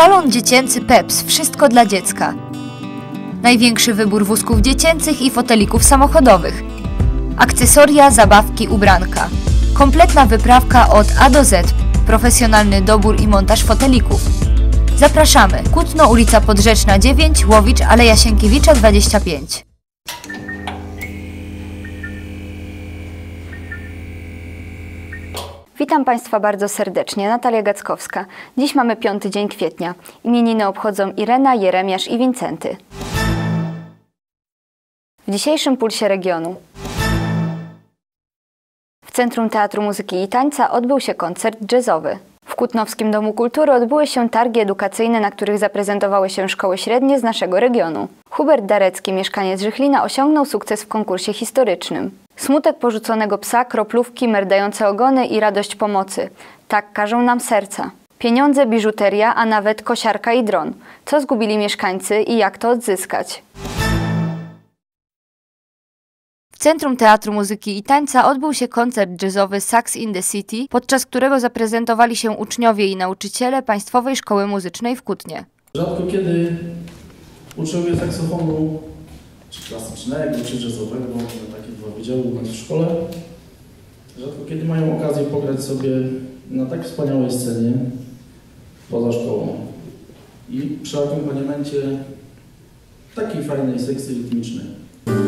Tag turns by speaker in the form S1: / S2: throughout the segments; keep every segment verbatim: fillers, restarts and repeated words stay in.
S1: Salon dziecięcy Peps. Wszystko dla dziecka. Największy wybór wózków dziecięcych i fotelików samochodowych. Akcesoria, zabawki, ubranka. Kompletna wyprawka od A do Z. Profesjonalny dobór i montaż fotelików. Zapraszamy. Kutno, ulica Podrzeczna dziewięć, Łowicz, Aleja Sienkiewicza dwadzieścia pięć.
S2: Witam Państwa bardzo serdecznie, Natalia Gackowska. Dziś mamy piąty dzień kwietnia. Imieniny obchodzą Irena, Jeremiasz i Wincenty. W dzisiejszym Pulsie Regionu. W Centrum Teatru Muzyki i Tańca odbył się koncert jazzowy. W Kutnowskim Domu Kultury odbyły się targi edukacyjne, na których zaprezentowały się szkoły średnie z naszego regionu. Hubert Darecki, mieszkaniec Żychlina, osiągnął sukces w konkursie historycznym. Smutek porzuconego psa, kroplówki, merdające ogony i radość pomocy. Tak każą nam serca. Pieniądze, biżuteria, a nawet kosiarka i dron. Co zgubili mieszkańcy i jak to odzyskać?
S1: W Centrum Teatru Muzyki i Tańca odbył się koncert jazzowy Sax in the City, podczas którego zaprezentowali się uczniowie i nauczyciele Państwowej Szkoły Muzycznej w Kutnie.
S3: Rzadko kiedy uczniowie saksofonu, czy klasycznego, czy jazzowego, takie dwa wydziały u nas w szkole, rzadko kiedy mają okazję pograć sobie na tak wspaniałej scenie poza szkołą i przy akompaniamencie takiej fajnej sekcji rytmicznej.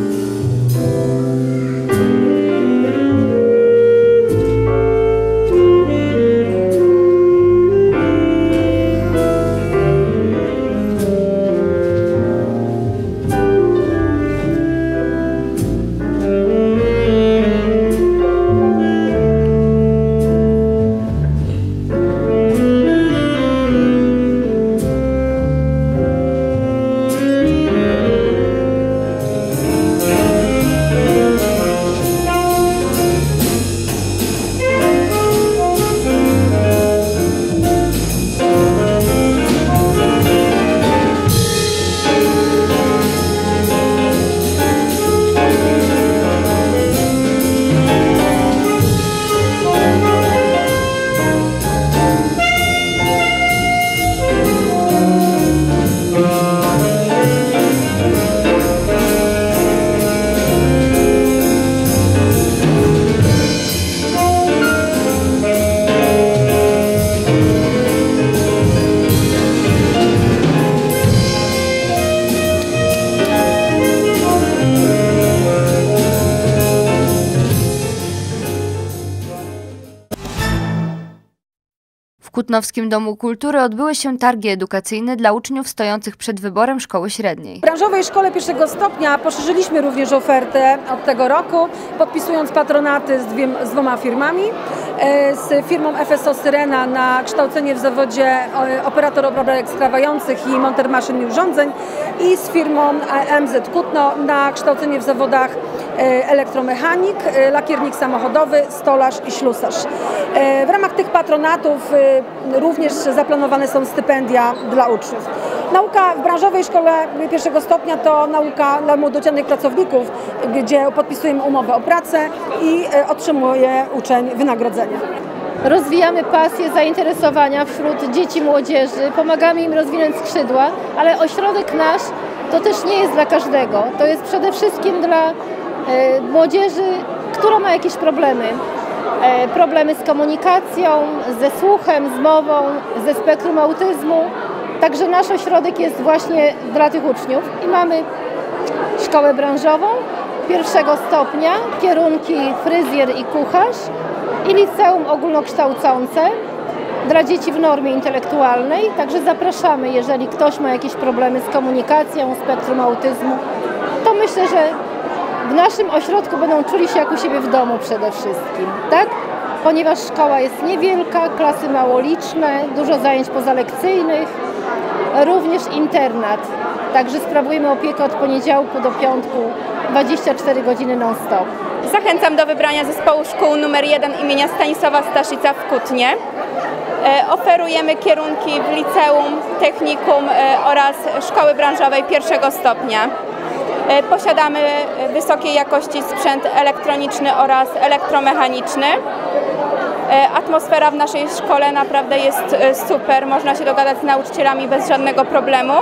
S1: W Kutnowskim Domu Kultury odbyły się targi edukacyjne dla uczniów stojących przed wyborem szkoły średniej.
S4: W branżowej szkole pierwszego stopnia poszerzyliśmy również ofertę od tego roku, podpisując patronaty z, dwie, z dwoma firmami. Z firmą F S O Syrena na kształcenie w zawodzie operator obrazek skrawających i monter maszyn i urządzeń i z firmą M Z Kutno na kształcenie w zawodach elektromechanik, lakiernik samochodowy, stolarz i ślusarz. W ramach tych patronatów również zaplanowane są stypendia dla uczniów. Nauka w branżowej szkole pierwszego stopnia to nauka dla młodocianych pracowników, gdzie podpisujemy umowę o pracę i otrzymuje uczeń wynagrodzenie.
S5: Rozwijamy pasję, zainteresowania wśród dzieci, młodzieży, pomagamy im rozwinąć skrzydła, ale ośrodek nasz to też nie jest dla każdego. To jest przede wszystkim dla e, młodzieży, która ma jakieś problemy. E, problemy z komunikacją, ze słuchem, z mową, ze spektrum autyzmu. Także nasz ośrodek jest właśnie dla tych uczniów i mamy szkołę branżową pierwszego stopnia, kierunki fryzjer i kucharz i liceum ogólnokształcące dla dzieci w normie intelektualnej. Także zapraszamy, jeżeli ktoś ma jakieś problemy z komunikacją, spektrum autyzmu, to myślę, że w naszym ośrodku będą czuli się jak u siebie w domu przede wszystkim, tak? Ponieważ szkoła jest niewielka, klasy małoliczne, dużo zajęć pozalekcyjnych, również internat. Także sprawujemy opiekę od poniedziałku do piątku, dwadzieścia cztery godziny non-stop.
S6: Zachęcam do wybrania zespołu szkół numer jeden imienia Stanisława Staszica w Kutnie. E, oferujemy kierunki w liceum, technikum e, oraz szkoły branżowej pierwszego stopnia. E, posiadamy wysokiej jakości sprzęt elektroniczny oraz elektromechaniczny. Atmosfera w naszej szkole naprawdę jest super, można się dogadać z nauczycielami bez żadnego problemu.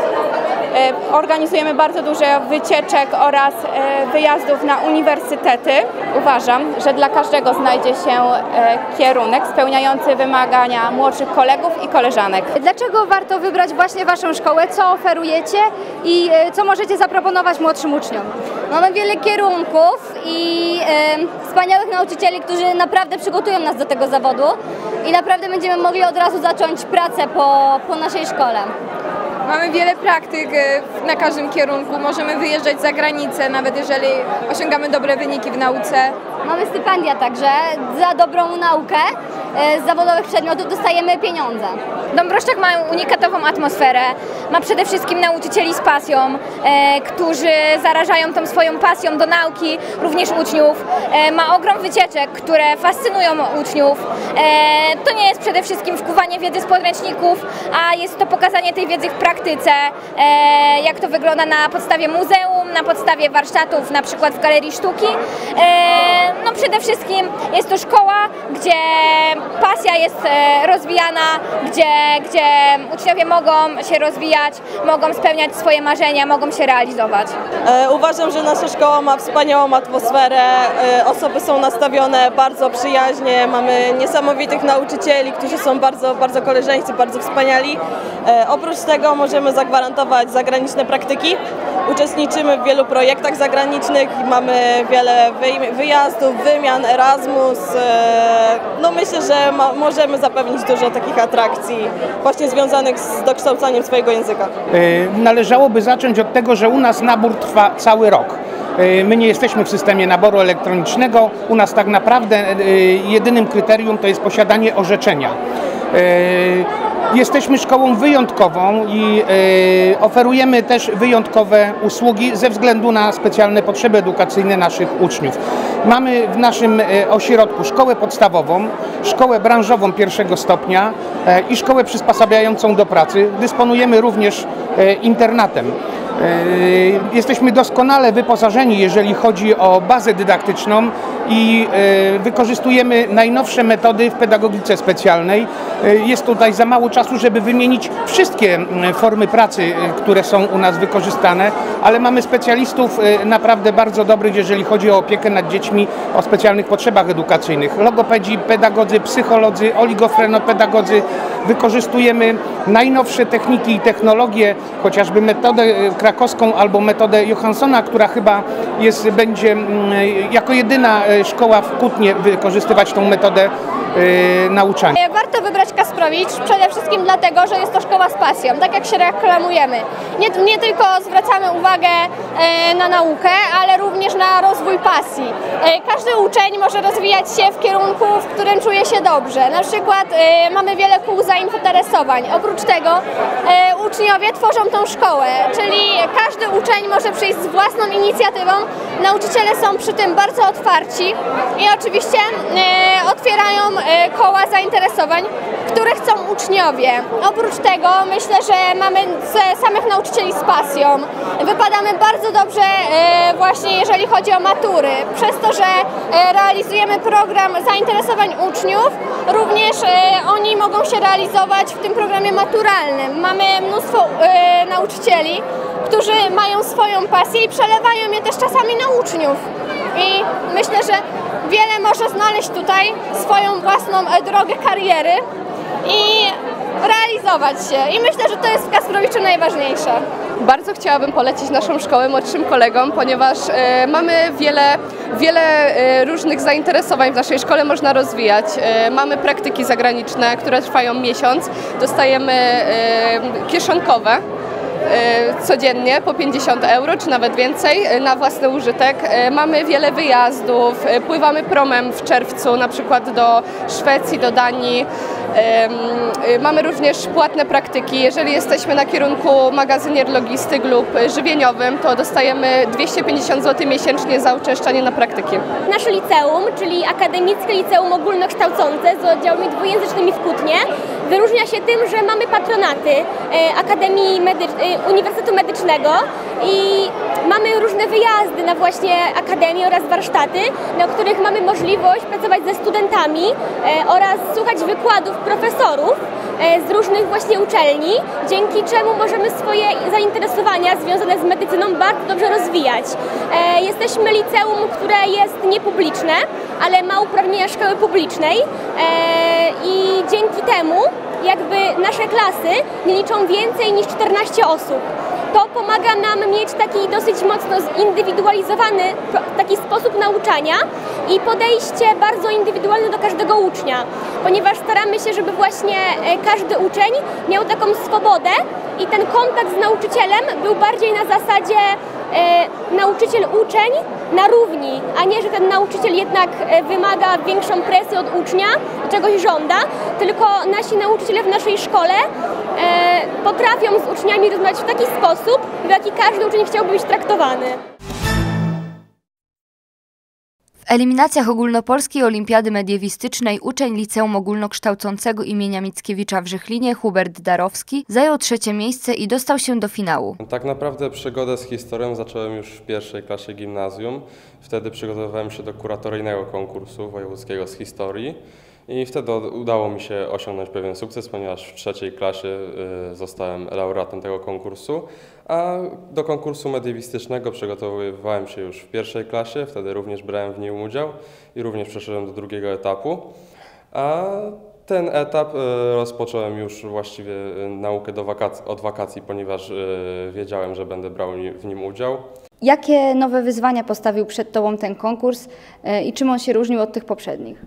S6: Organizujemy bardzo dużo wycieczek oraz wyjazdów na uniwersytety. Uważam, że dla każdego znajdzie się kierunek spełniający wymagania młodszych kolegów i koleżanek.
S7: Dlaczego warto wybrać właśnie Waszą szkołę? Co oferujecie i co możecie zaproponować młodszym uczniom?
S8: Mamy wiele kierunków i e, wspaniałych nauczycieli, którzy naprawdę przygotują nas do tego zawodu i naprawdę będziemy mogli od razu zacząć pracę po, po naszej szkole.
S9: Mamy wiele praktyk na każdym kierunku, możemy wyjeżdżać za granicę, nawet jeżeli osiągamy dobre wyniki w nauce.
S8: Mamy stypendia także za dobrą naukę. Z zawodowych przedmiotów dostajemy pieniądze.
S7: Dąbrowszczak ma unikatową atmosferę, ma przede wszystkim nauczycieli z pasją, e, którzy zarażają tą swoją pasją do nauki, również uczniów. E, ma ogrom wycieczek, które fascynują uczniów. E, to nie jest przede wszystkim wkuwanie wiedzy z podręczników, a jest to pokazanie tej wiedzy w praktyce, e, jak to wygląda na podstawie muzeum, na podstawie warsztatów, na przykład w Galerii Sztuki. E, no przede wszystkim jest to szkoła, gdzie pasja jest rozwijana, gdzie, gdzie uczniowie mogą się rozwijać, mogą spełniać swoje marzenia, mogą się realizować.
S10: E, uważam, że nasza szkoła ma wspaniałą atmosferę, e, osoby są nastawione bardzo przyjaźnie, mamy niesamowitych nauczycieli, którzy są bardzo, bardzo koleżeńscy, bardzo wspaniali. E, oprócz tego możemy zagwarantować zagraniczne praktyki. Uczestniczymy w wielu projektach zagranicznych, mamy wiele wyjazdów, wymian, Erasmus. No myślę, że ma, możemy zapewnić dużo takich atrakcji właśnie związanych z dokształcaniem swojego języka.
S11: Należałoby zacząć od tego, że u nas nabór trwa cały rok. My nie jesteśmy w systemie naboru elektronicznego. U nas tak naprawdę jedynym kryterium to jest posiadanie orzeczenia. Jesteśmy szkołą wyjątkową i e, oferujemy też wyjątkowe usługi ze względu na specjalne potrzeby edukacyjne naszych uczniów. Mamy w naszym e, ośrodku szkołę podstawową, szkołę branżową pierwszego stopnia e, i szkołę przysposabiającą do pracy. Dysponujemy również e, internatem. Jesteśmy doskonale wyposażeni, jeżeli chodzi o bazę dydaktyczną i wykorzystujemy najnowsze metody w pedagogice specjalnej. Jest tutaj za mało czasu, żeby wymienić wszystkie formy pracy, które są u nas wykorzystane, ale mamy specjalistów naprawdę bardzo dobrych, jeżeli chodzi o opiekę nad dziećmi o specjalnych potrzebach edukacyjnych. Logopedzi, pedagodzy, psycholodzy, oligofrenopedagodzy. Wykorzystujemy najnowsze techniki i technologie, chociażby metodę krakowską albo metodę Johanssona, która chyba jest, będzie jako jedyna szkoła w Kutnie wykorzystywać tą metodę yy, nauczania.
S7: Warto wybrać Kasprowicz przede wszystkim dlatego, że jest to szkoła z pasją, tak jak się reklamujemy. Nie, nie tylko zwracamy uwagę e, na naukę, ale również na rozwój pasji. E, każdy uczeń może rozwijać się w kierunku, w którym czuje się dobrze. Na przykład e, mamy wiele kół zainteresowań. Oprócz tego e, uczniowie tworzą tą szkołę, czyli każdy uczeń może przyjść z własną inicjatywą. Nauczyciele są przy tym bardzo otwarci i oczywiście e, otwierają e, koła zainteresowań, które chcą uczniowie. Oprócz tego myślę, że mamy samych nauczycieli z pasją. Wypadamy bardzo dobrze e, właśnie jeżeli chodzi o matury. Przez to, że e, realizujemy program zainteresowań uczniów, również e, oni mogą się realizować w tym programie maturalnym. Mamy mnóstwo e, nauczycieli, którzy mają swoją pasję i przelewają je też czasami na uczniów. I myślę, że wiele może znaleźć tutaj swoją własną e, drogę kariery i realizować się. I myślę, że to jest w Kasprowiczu najważniejsze.
S12: Bardzo chciałabym polecić naszą szkołę młodszym kolegom, ponieważ e, mamy wiele, wiele e, różnych zainteresowań w naszej szkole można rozwijać. E, mamy praktyki zagraniczne, które trwają miesiąc. Dostajemy e, kieszonkowe codziennie po pięćdziesiąt euro, czy nawet więcej, na własny użytek. Mamy wiele wyjazdów, pływamy promem w czerwcu, na przykład do Szwecji, do Danii. Mamy również płatne praktyki. Jeżeli jesteśmy na kierunku magazynier, logistyk lub żywieniowym, to dostajemy dwieście pięćdziesiąt złotych miesięcznie za uczęszczanie na praktyki.
S13: Nasze liceum, czyli Akademickie Liceum Ogólnokształcące z oddziałami dwujęzycznymi w Kutnie, wyróżnia się tym, że mamy patronaty Akademii Medy- Uniwersytetu Medycznego i mamy różne różne wyjazdy na właśnie akademię oraz warsztaty, na których mamy możliwość pracować ze studentami oraz słuchać wykładów profesorów z różnych właśnie uczelni, dzięki czemu możemy swoje zainteresowania związane z medycyną bardzo dobrze rozwijać. Jesteśmy liceum, które jest niepubliczne, ale ma uprawnienia szkoły publicznej i dzięki temu jakby nasze klasy nie liczą więcej niż czternaście osób. To pomaga nam mieć taki dosyć mocno zindywidualizowany taki sposób nauczania i podejście bardzo indywidualne do każdego ucznia, ponieważ staramy się, żeby właśnie każdy uczeń miał taką swobodę i ten kontakt z nauczycielem był bardziej na zasadzie e, nauczyciel-uczeń na równi, a nie, że ten nauczyciel jednak wymaga większą presję od ucznia, czegoś żąda, tylko nasi nauczyciele w naszej szkole e, potrafią z uczniami rozmawiać w taki sposób, w jaki każdy uczeń chciałby być traktowany.
S1: W eliminacjach ogólnopolskiej olimpiady mediewistycznej uczeń Liceum Ogólnokształcącego imienia Mickiewicza w Żychlinie Hubert Darowski zajął trzecie miejsce i dostał się do finału.
S14: Tak naprawdę przygodę z historią zacząłem już w pierwszej klasie gimnazjum. Wtedy przygotowywałem się do kuratoryjnego konkursu wojewódzkiego z historii. I wtedy udało mi się osiągnąć pewien sukces, ponieważ w trzeciej klasie zostałem laureatem tego konkursu, a do konkursu mediewistycznego przygotowywałem się już w pierwszej klasie, wtedy również brałem w nim udział i również przeszedłem do drugiego etapu. A ten etap rozpocząłem już właściwie naukę do wakacji, od wakacji, ponieważ wiedziałem, że będę brał w nim udział.
S2: Jakie nowe wyzwania postawił przed Tobą ten konkurs i czym on się różnił od tych poprzednich?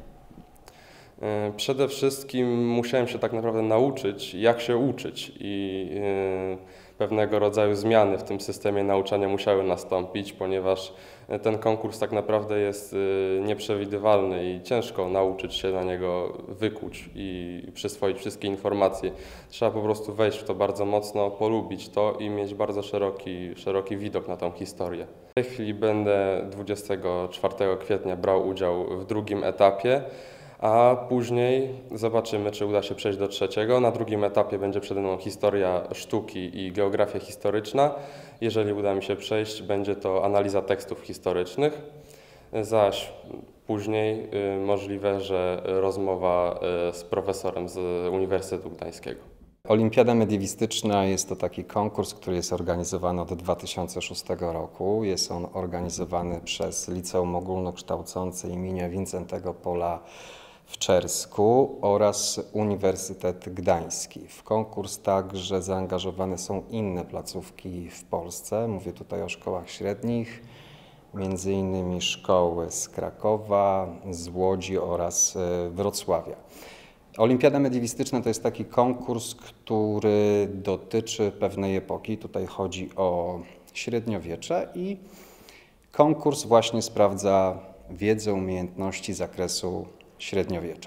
S14: Przede wszystkim musiałem się tak naprawdę nauczyć, jak się uczyć i pewnego rodzaju zmiany w tym systemie nauczania musiały nastąpić, ponieważ ten konkurs tak naprawdę jest nieprzewidywalny i ciężko nauczyć się na niego wykuć i przyswoić wszystkie informacje. Trzeba po prostu wejść w to bardzo mocno, polubić to i mieć bardzo szeroki, szeroki widok na tą historię. W tej chwili będę dwudziestego czwartego kwietnia brał udział w drugim etapie, a później zobaczymy, czy uda się przejść do trzeciego. Na drugim etapie będzie przede mną historia sztuki i geografia historyczna. Jeżeli uda mi się przejść, będzie to analiza tekstów historycznych, zaś później y, możliwe, że rozmowa y, z profesorem z Uniwersytetu Gdańskiego.
S15: Olimpiada mediewistyczna jest to taki konkurs, który jest organizowany od dwa tysiące szóstego roku. Jest on organizowany przez Liceum Ogólnokształcące imienia Wincentego Pola w Czersku oraz Uniwersytet Gdański. W konkurs także zaangażowane są inne placówki w Polsce. Mówię tutaj o szkołach średnich, między innymi szkoły z Krakowa, z Łodzi oraz Wrocławia. Olimpiada mediewistyczna to jest taki konkurs, który dotyczy pewnej epoki. Tutaj chodzi o średniowiecze i konkurs właśnie sprawdza wiedzę, umiejętności z zakresu średniowiecza.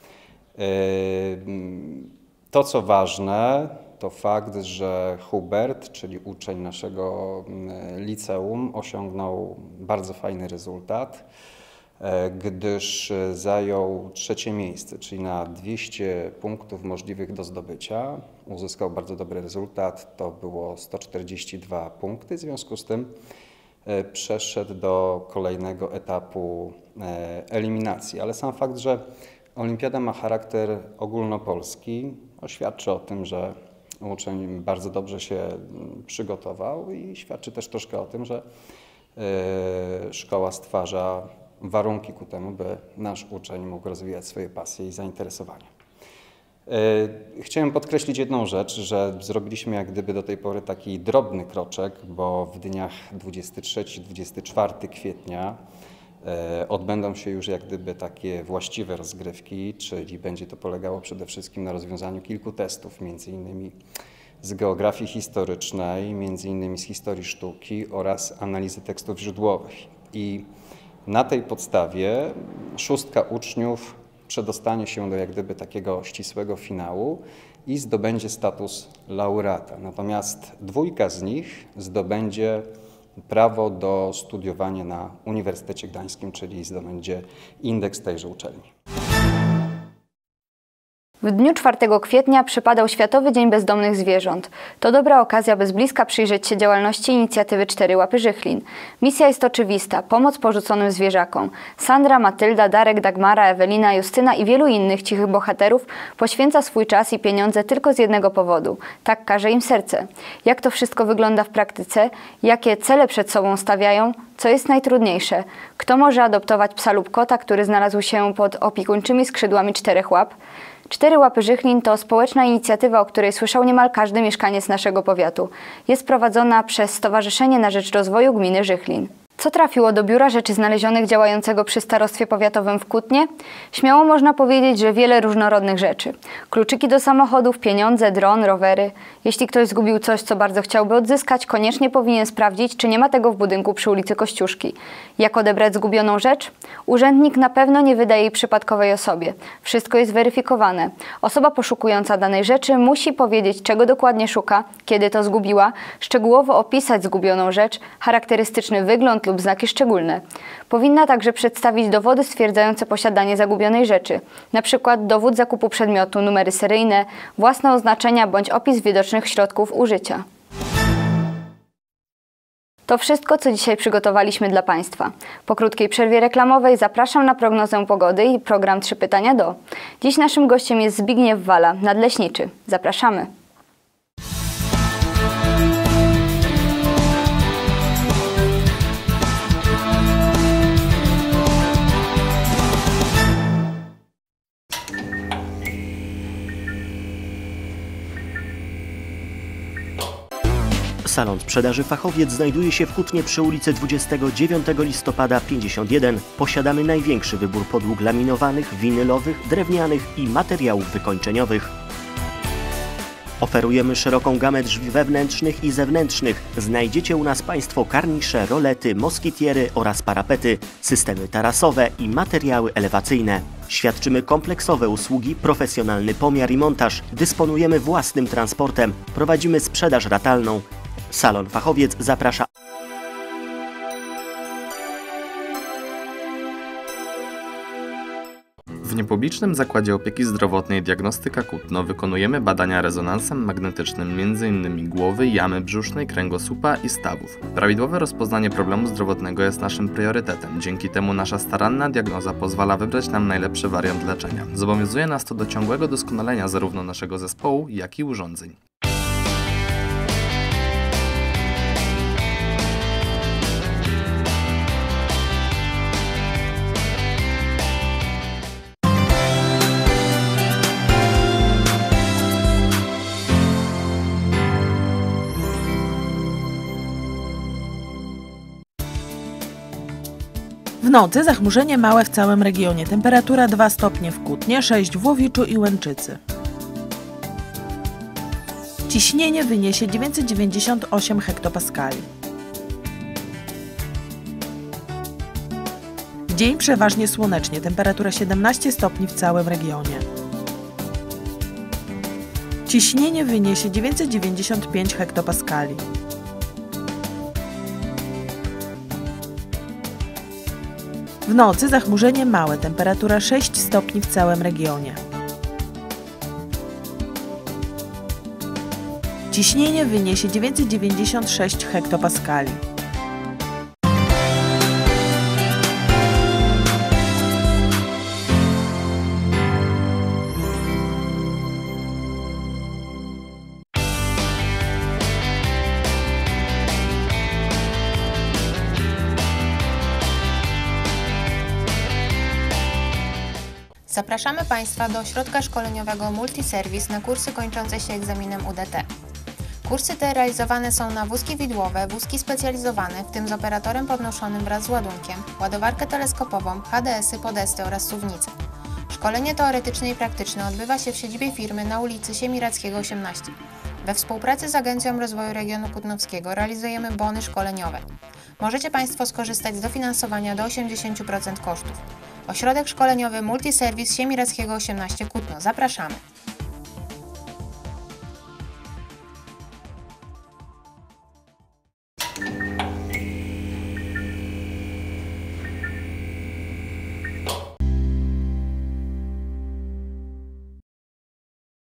S15: To, co ważne, to fakt, że Hubert, czyli uczeń naszego liceum, osiągnął bardzo fajny rezultat, gdyż zajął trzecie miejsce, czyli na dwieście punktów możliwych do zdobycia. Uzyskał bardzo dobry rezultat, to było sto czterdzieści dwa punkty, w związku z tym przeszedł do kolejnego etapu eliminacji. Ale sam fakt, że olimpiada ma charakter ogólnopolski, świadczy o tym, że uczeń bardzo dobrze się przygotował i świadczy też troszkę o tym, że szkoła stwarza warunki ku temu, by nasz uczeń mógł rozwijać swoje pasje i zainteresowania. Chciałem podkreślić jedną rzecz, że zrobiliśmy jak gdyby do tej pory taki drobny kroczek, bo w dniach dwudziestego trzeciego do dwudziestego czwartego kwietnia odbędą się już jak gdyby takie właściwe rozgrywki, czyli będzie to polegało przede wszystkim na rozwiązaniu kilku testów, między innymi z geografii historycznej, między innymi z historii sztuki oraz analizy tekstów źródłowych. I na tej podstawie szóstka uczniów przedostanie się do jak gdyby takiego ścisłego finału i zdobędzie status laureata. Natomiast dwójka z nich zdobędzie prawo do studiowania na Uniwersytecie Gdańskim, czyli zdobędzie indeks tejże uczelni.
S2: W dniu czwartego kwietnia przypadał Światowy Dzień Bezdomnych Zwierząt. To dobra okazja, by z bliska przyjrzeć się działalności inicjatywy Cztery Łapy Żychlin. Misja jest oczywista – pomoc porzuconym zwierzakom. Sandra, Matylda, Darek, Dagmara, Ewelina, Justyna i wielu innych cichych bohaterów poświęca swój czas i pieniądze tylko z jednego powodu. Tak każe im serce. Jak to wszystko wygląda w praktyce? Jakie cele przed sobą stawiają? Co jest najtrudniejsze? Kto może adoptować psa lub kota, który znalazł się pod opiekuńczymi skrzydłami Czterech Łap? Cztery Łapy Żychlin to społeczna inicjatywa, o której słyszał niemal każdy mieszkaniec naszego powiatu. Jest prowadzona przez Stowarzyszenie na Rzecz Rozwoju Gminy Żychlin. Co trafiło do Biura Rzeczy Znalezionych działającego przy Starostwie Powiatowym w Kutnie? Śmiało można powiedzieć, że wiele różnorodnych rzeczy. Kluczyki do samochodów, pieniądze, dron, rowery. Jeśli ktoś zgubił coś, co bardzo chciałby odzyskać, koniecznie powinien sprawdzić, czy nie ma tego w budynku przy ulicy Kościuszki. Jak odebrać zgubioną rzecz? Urzędnik na pewno nie wyda jej przypadkowej osobie. Wszystko jest weryfikowane. Osoba poszukująca danej rzeczy musi powiedzieć, czego dokładnie szuka, kiedy to zgubiła, szczegółowo opisać zgubioną rzecz, charakterystyczny wygląd lub znaki szczególne. Powinna także przedstawić dowody stwierdzające posiadanie zagubionej rzeczy, na przykład dowód zakupu przedmiotu, numery seryjne, własne oznaczenia bądź opis widocznych środków użycia. To wszystko, co dzisiaj przygotowaliśmy dla Państwa. Po krótkiej przerwie reklamowej zapraszam na prognozę pogody i program Trzy Pytania do. Dziś naszym gościem jest Zbigniew Wala, nadleśniczy. Zapraszamy.
S16: Salon sprzedaży Fachowiec znajduje się w Kutnie przy ulicy dwudziestego dziewiątego listopada pięćdziesiąt jeden. Posiadamy największy wybór podłóg laminowanych, winylowych, drewnianych i materiałów wykończeniowych. Oferujemy szeroką gamę drzwi wewnętrznych i zewnętrznych. Znajdziecie u nas Państwo karnisze, rolety, moskitiery oraz parapety, systemy tarasowe i materiały elewacyjne. Świadczymy kompleksowe usługi, profesjonalny pomiar i montaż. Dysponujemy własnym transportem. Prowadzimy sprzedaż ratalną. Salon Fachowiec zaprasza.
S17: W niepublicznym Zakładzie Opieki Zdrowotnej Diagnostyka Kutno wykonujemy badania rezonansem magnetycznym między innymi głowy, jamy brzusznej, kręgosłupa i stawów. Prawidłowe rozpoznanie problemu zdrowotnego jest naszym priorytetem. Dzięki temu nasza staranna diagnoza pozwala wybrać nam najlepszy wariant leczenia. Zobowiązuje nas to do ciągłego doskonalenia zarówno naszego zespołu, jak i urządzeń.
S18: W nocy zachmurzenie małe w całym regionie. Temperatura dwa stopnie w Kutnie, sześć w Łowiczu i Łęczycy. Ciśnienie wyniesie dziewięćset dziewięćdziesiąt osiem hektopaskali. W dzień przeważnie słonecznie. Temperatura siedemnaście stopni w całym regionie. Ciśnienie wyniesie dziewięćset dziewięćdziesiąt pięć hektopaskali. W nocy zachmurzenie małe, temperatura sześć stopni w całym regionie. Ciśnienie wyniesie dziewięćset dziewięćdziesiąt sześć hektopaskali.
S19: Zapraszamy Państwa do ośrodka szkoleniowego Multiservice na kursy kończące się egzaminem U D T. Kursy te realizowane są na wózki widłowe, wózki specjalizowane, w tym z operatorem podnoszonym wraz z ładunkiem, ładowarkę teleskopową, H D S y, podesty oraz suwnice. Szkolenie teoretyczne i praktyczne odbywa się w siedzibie firmy na ulicy Siemiradzkiego osiemnaście. We współpracy z Agencją Rozwoju Regionu Kutnowskiego realizujemy bony szkoleniowe. Możecie Państwo skorzystać z dofinansowania do osiemdziesięciu procent kosztów. Ośrodek szkoleniowy Multiservice Siemiradzkiego osiemnaście Kutno. Zapraszamy!